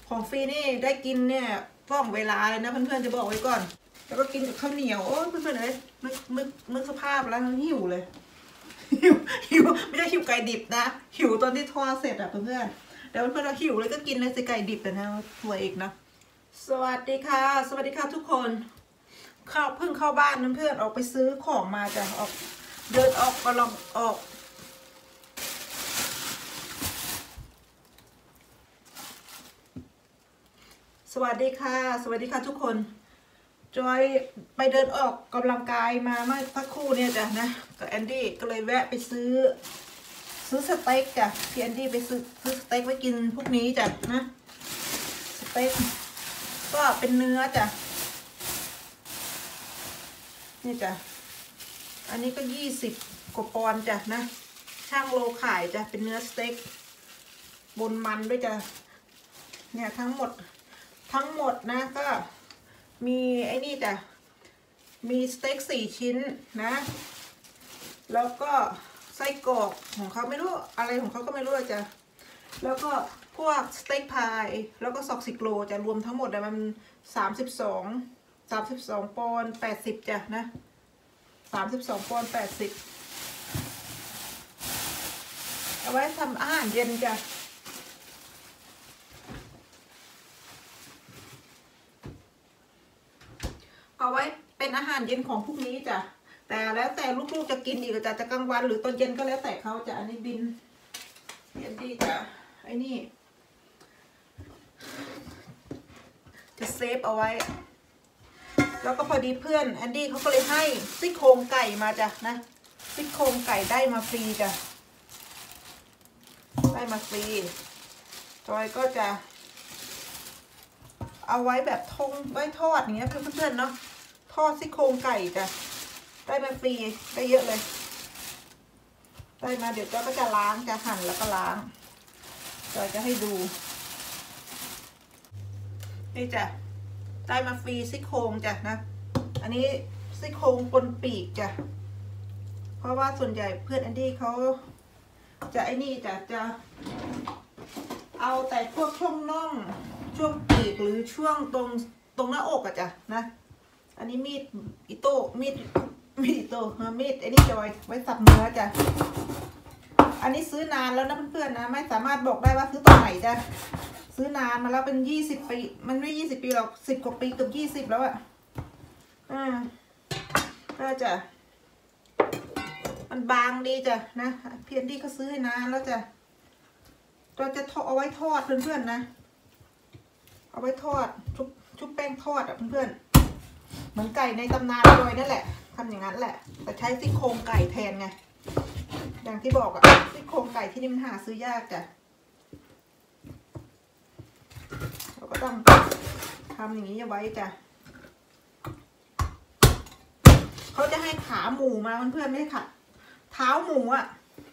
ของฟรีนี่ได้กินเนี่ยฟ้องเวลาเลยนะเพื่อนๆจะบอกไว้ก่อนแล้วก็กินกับข้าวเหนียวโอ้เพื่อนๆเลยนึกสภาพแล้วหิวเลยหิวไม่ใช่หิวไก่ดิบนะหิวตอนที่ทอดเสร็จอะเพื่อนๆแล้วเพื่อนๆเราหิวเลยก็กินเลยสิไก่ดิบแต่นะตัวเองนะสวัสดีค่ะสวัสดีค่ะทุกคนเพิ่งเข้าบ้านเพื่อนๆออกไปซื้อของมาจ้ะออกเดินออกกำลังออกสวัสดีค่ะสวัสดีค่ะทุกคนจอยไปเดินออกกำลังกายมาเมื่อสักครู่เนี่ยจ้ะนะกับแอนดี้ก็เลยแวะไปซื้อสเต็กจ้ะพี่แอนดี้ไปซื้อสเต็กไว้กินพวกนี้จ้ะนะสเต็กก็เป็นเนื้อจ้ะนี่จ้ะอันนี้ก็20 กว่าปอนด์จ้ะนะช่างโลขายจ้ะเป็นเนื้อสเต็กบนมันด้วยจ้ะเนี่ยทั้งหมดนะก็มีไอ้นี่จ้ะมีสเต็ก4 ชิ้นนะแล้วก็ไส้กรอกของเขาไม่รู้อะไรของเขาก็ไม่รู้จ้ะแล้วก็พวกสเต็กพายแล้วก็ซอกซิโกจะรวมทั้งหมดมัน32 ปอนด์80จ้ะนะ32 ปอนด์80เอาไว้ทำอาหารเย็นจ้ะเอาไว้เป็นอาหารเย็นของพวกนี้จ้ะแต่แล้วแต่ลูกๆจะกินอีกจะกลางวันหรือตอนเย็นก็แล้วแต่เขาจะอันนี้บินเย็นดีจ้ะไอ้นี่จะเซฟเอาไว้แล้วก็พอดีเพื่อนแอนดี้เขาก็เลยให้ซี่โครงไก่มาจ้ะนะซี่โครงไก่ได้มาฟรีจ้ะได้มาฟรีจอยก็จะเอาไว้แบบไว้ทอดอย่างเงี้ยเพื่อนๆเนาะทอดซี่โครงไก่จ้ะได้มาฟรีได้เยอะเลยได้มาเดี๋ยวจอยก็จะล้างจะหั่นแล้วก็ล้างจอยจะให้ดูนี่จ้ะได้มาฟรีซี่โครงจ้ะนะอันนี้ซี่โครงปนปีกจ้ะเพราะว่าส่วนใหญ่เพื่อนแอนดี้เขาจะไอ้นี่จะเอาแต่พวกช่วงน่องช่วงปีกหรือช่วงตรงหน้าอกอะจ้ะนะอันนี้มีดอิโต้มีดไอ้นี่จะไว้สับเนื้อจ้ะอันนี้ซื้อนานแล้วนะเพื่อนๆนะไม่สามารถบอกได้ว่าซื้อตอนไหนจ้ะซื้อนานมาแล้วเป็น20 ปีมันไม่20 ปีหรอก10 กว่าปีเกือบ20แล้วอะก็จะมันบางดีจ้ะนะเพียนที่เขาซื้อให้นานแล้วจ้ะเราจะเอาไว้ทอดเพื่อนๆนะเอาไว้ทอดชุบแป้งทอดอะเพื่อนๆเหมือนไก่ในตำนานเลยนั่นแหละทำอย่างนั้นแหละแต่ใช้ซี่โครงไก่แทนไงอย่างที่บอกอะซี่โครงไก่ที่นี่มันหาซื้อยากจ้ะเราก็ต้องทำอย่างนี้เอาไว้จ้ะเขาจะให้ขาหมูมาเพื่อนๆไม่ให้ขาเท้าหมูอะ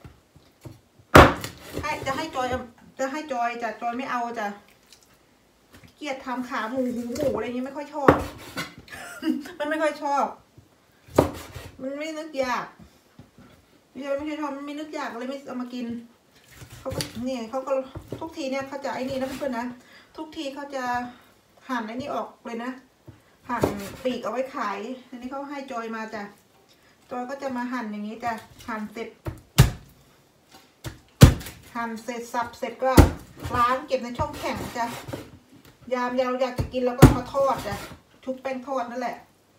จะให้จอยจ้ะจอยไม่เอาจ้ะเกลียดทำขาหมูหูหมูอะไรอย่างนี้ไม่ค่อยชอบ มันไม่ค่อยชอบมันไม่นึกอยากไม่ใช่ชอบมันไม่นึกอยากเลยไม่เอามากินเขาก็เนี่ยเขาก็ทุกทีเนี่ยเขาจะไอ้นี่นะเพื่อนๆนะทุกทีเขาจะหั่นไอ้นี่ออกเลยนะหั่นปีกเอาไว้ขายอันนี้เขาให้จอยมาจ้ะจอยก็จะมาหั่นอย่างนี้จ้ะหั่นเสร็จสับเสร็จก็ล้างเก็บในช่องแข็งจ้ะยามเราอยากจะกินเราก็มาทอดจ้ะชุบแป้งทอดนั่นแหละ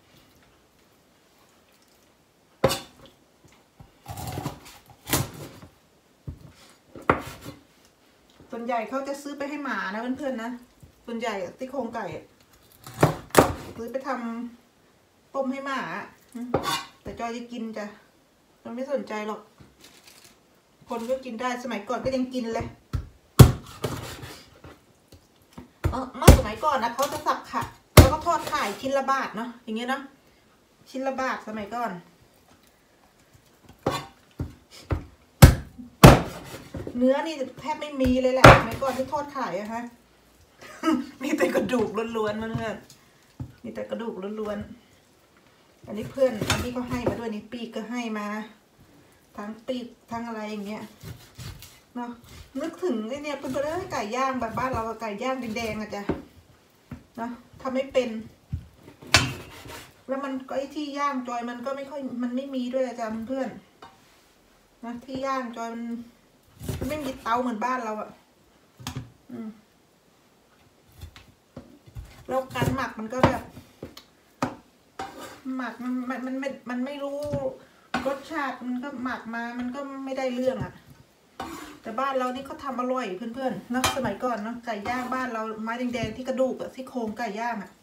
ส่วนใหญ่เขาจะซื้อไปให้หมานะเพื่อนๆนะส่วนใหญ่ซี่โครงไก่ซื้อไปทำต้มให้หมาแต่จอยจะกินจ้ะเราไม่สนใจหรอกคนก็กินได้สมัยก่อนก็ยังกินเลยเมื่อสมัยก่อนนะเขาจะสับค่ะแล้วก็ทอดขายชิ้นละบาทเนาะอย่างเงี้ยเนาะชิ้นละบาทสมัยก่อนเนื้อนี่แทบไม่มีเลยแหละสมัยก่อนที่ทอดขายอะฮะ มีแต่กระดูกล้วนๆมันเนี่ยมีแต่กระดูกล้วนๆอันนี้เพื่อนอันนี้ก็ให้มาด้วยนี่ปีกก็ให้มาทั้งปีกทั้งอะไรอย่างเงี้ยเนาะนึกถึงไอ้เนี่ยเพื่อนๆไก่ย่างแบบบ้านเราไก่ย่างแดงๆอะจ้ะเนาะทำไม่เป็นแล้วมันก็ไอ้ที่ย่างจอยมันก็ไม่ค่อยมันไม่มีด้วยอาจารย์เพื่อนนะที่ย่างจอยมันไม่มีเตาเหมือนบ้านเราอะแล้วการหมักมันก็แบบหมักมันไม่รู้รสชาติมันก็หมักมามันก็ไม่ได้เรื่องอะแต่บ้านเรานี่เขาทำอร่อยเพื่อนๆนะสมัยก่อนเนาะไก่ย่างบ้านเราไม้แดงๆที่กระดูกอะที่โครงไก่ย่างอะ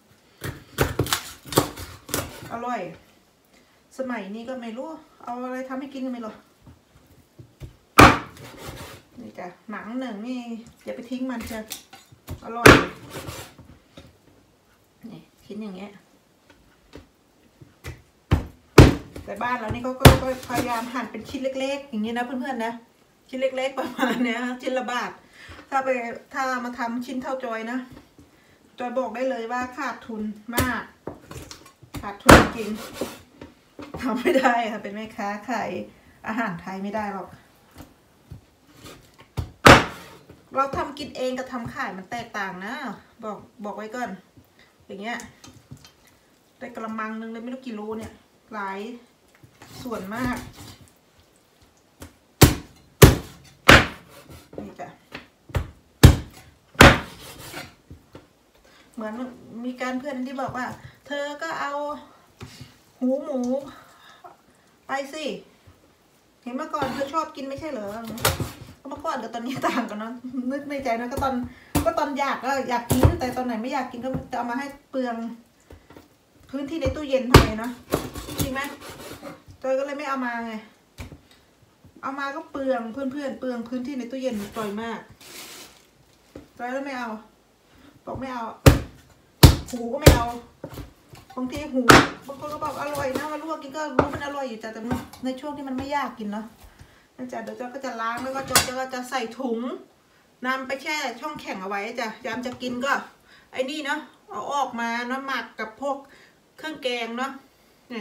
อร่อยสมัยนี้ก็ไม่รู้เอาอะไรทำให้กินกันไม่รู้นี่จ้ะหนังหนึ่งนี่อย่าไปทิ้งมันจะอร่อยนี่ชิ้นอย่างเงี้ยแต่บ้านเรานี่เขาก็พยายามหั่นเป็นชิ้นเล็กๆอย่างนี้นะเพื่อนๆนะชิ้นเล็กๆประมาณเนี้ยชิ้นละบาทถ้ามาทำชิ้นเท่าจอยนะจอยบอกได้เลยว่าขาดทุนมากขาดทุนจริงทำไม่ได้ค่ะเป็นแม่ค้าขายอาหารไทยไม่ได้หรอกเราทำกินเองกับทำขายมันแตกต่างนะบอกไว้ก่อนอย่างเงี้ยได้กระมังนึงเลยไม่รู้กี่โลเนี่ยหลายส่วนมากนี่จ้ะเหมือนมีการเพื่อนที่บอกว่าเธอก็เอาหูหมูไปสิเห็นเมื่อก่อนเธอชอบกินไม่ใช่เหรอเมื่อก่อนกับตอนนี้ต่างกันเนาะนึกในใจนะก็ตอนอยากกินแต่ตอนไหนไม่อยากกินก็จะเอามาให้เปลืองพื้นที่ในตู้เย็นทำไมเนาะจริงไหมจอยก็เลยไม่เอามาไงเอามาก็เปลืองเพื่อนเปลืองพื้นที่ในตู้เย็นจอยมากจอยแล้วไม่เอาบอกไม่เอาหูก็ไม่เอาบางทีหูบางคนก็บอกอร่อยนะมาลวกกินก็รู้มันอร่อยอยู่แต่ในช่วงที่มันไม่อยากกินเนาะนั่นจ้ะเดี๋ยวจอยก็จะล้างแล้วก็จอยก็จะใส่ถุงนำไปแช่ช่องแข็งเอาไว้จ้ะยามจะกินก็ไอ้นี่เนาะเอาออกมาเนาะหมักกับพวกเครื่องแกงเนาะนี่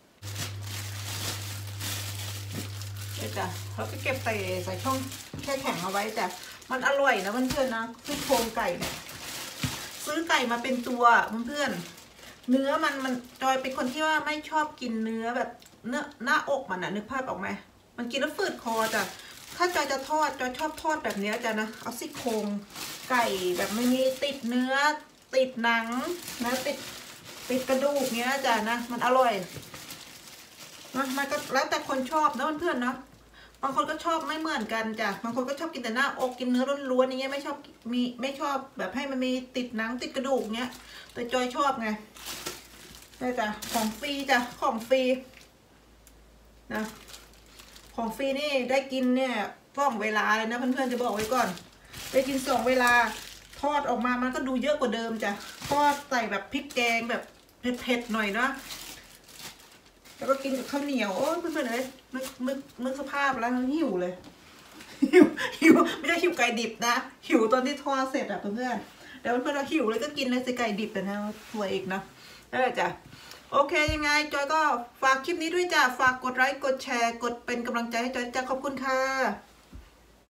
จ้ะเราก็เก็บใส่ช่องแช่แข็งเอาไว้จ้ะมันอร่อยนะเพื่อนๆนะซี่โครงไก่เนี่ยซื้อไก่มาเป็นตัวเพื่อนๆเนื้อมันจอยเป็นคนที่ว่าไม่ชอบกินเนื้อแบบเนื้อหน้าอกมันอะนึกภาพออกไหมมันกินแล้วฝืดคอจ้ะถ้าจอยจะทอดจอยชอบทอดแบบนี้จ้ะนะเอาซี่โครงไก่แบบไม่มีติดเนื้อติดหนังนะติดกระดูกเนี้ยจ้ะนะมันอร่อยนะมันก็แล้วแต่คนชอบนะเพื่อนๆนะบางคนก็ชอบไม่เหมือนกันจ้ะบางคนก็ชอบกินแต่หน้าอกกินเนื้อล้วนๆอย่างเงี้ยไม่ชอบแบบให้มันมีติดหนังติดกระดูกเงี้ยแต่จอยชอบไงนี่จ้ะของฟรีจ้ะของฟรีนะของฟรีนี่ได้กินเนี่ย2 เวลาเลยนะเพื่อนๆจะบอกไว้ก่อนได้กิน2 เวลาทอดออกมามันก็ดูเยอะกว่าเดิมจ้ะทอดใส่แบบพริกแกงแบบเผ็ดๆหน่อยเนาะแล้วก็กินกับข้าวเหนียวโอ้เพื่อนๆเลยนึกสภาพแล้วหิวเลยหิวไม่ใช่หิวไก่ดิบนะหิวตอนที่ทอดเสร็จอะเพื่อนๆเดี๋ยวเพื่อนๆเราหิวเลยก็กินเลยสิไก่ดิบแต่นะตัวอีกนะนั่นแหละจ้ะโอเคยังไงจอยก็ฝากคลิปนี้ด้วยจ้ะฝากกดไลค์กดแชร์กดเป็นกำลังใจให้จอยจ้ะขอบคุณค่ะ